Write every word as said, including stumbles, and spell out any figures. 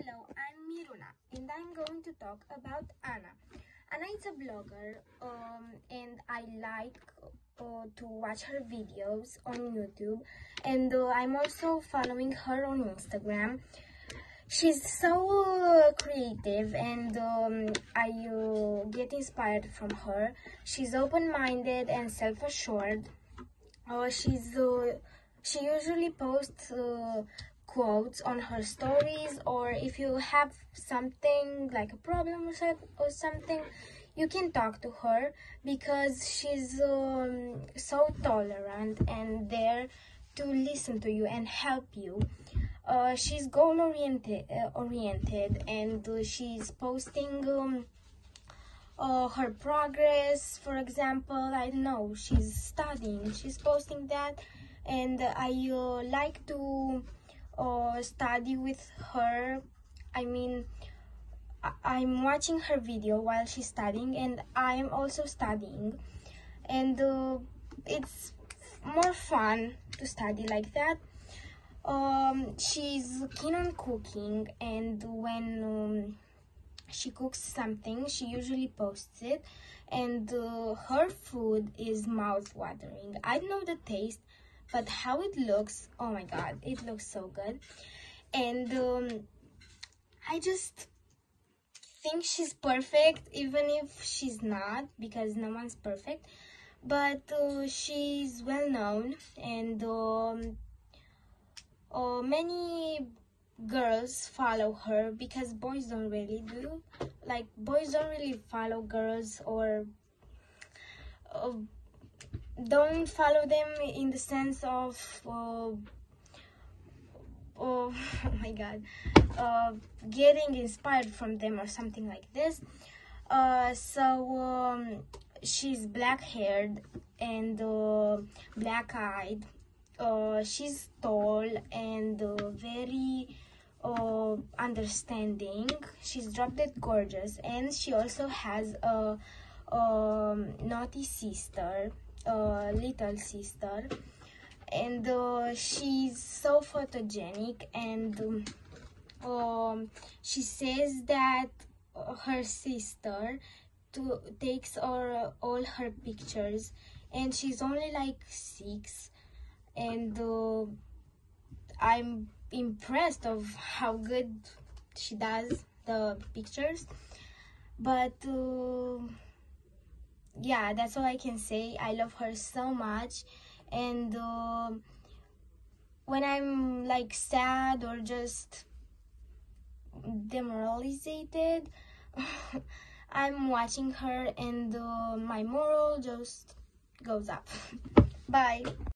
Hello, I'm Miruna and I'm going to talk about Anna. Anna is a blogger um, and I like uh, to watch her videos on YouTube, and uh, I'm also following her on Instagram. She's so uh, creative and um, I uh, get inspired from her. She's open-minded and self-assured. Uh, she's uh, she usually posts uh, quotes on her stories, or if you have something like a problem or, so, or something, you can talk to her because she's um, so tolerant and there to listen to you and help you. Uh, she's goal oriented, uh, oriented, and uh, she's posting um, uh, her progress. For example, I don't know, she's studying, she's posting that, and I uh, like to uh, study with her. I mean, I- I'm watching her video while she's studying, and I'm also studying, and uh, it's more fun to study like that. Um, she's keen on cooking, and when um, she cooks something, she usually posts it, and uh, her food is mouth-watering. I don't know the taste, but how it looks, oh my god, it looks so good. And um, I just think she's perfect, even if she's not, because no one's perfect. But uh, she's well known, and um, uh, many girls follow her because boys don't really do. Like, boys don't really follow girls, or uh, don't follow them in the sense of uh, oh, oh my god, uh, getting inspired from them or something like this. Uh, so um, she's black haired and uh, black eyed. Uh, she's tall and uh, very uh, understanding. She's drop dead gorgeous, and she also has a um, naughty sister, a little sister, and uh, she's so photogenic, and um, um, she says that uh, her sister to takes all, all her pictures, and she's only like six, and uh, I'm impressed of how good she does the pictures. But uh, yeah, that's all I can say. I love her so much, and uh, when I'm like sad or just demoralized, I'm watching her, and uh, my moral just goes up. Bye.